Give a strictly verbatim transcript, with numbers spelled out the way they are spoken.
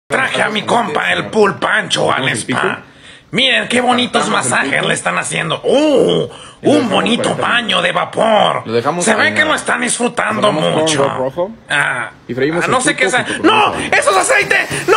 Traje a mi compa, el Pool Pancho, al spa. Miren qué bonitos masajes le están haciendo. ¡Uh! Un bonito baño de vapor. Se ve que lo están disfrutando mucho. Ah, no sé qué es. ¡No! ¡Eso es aceite!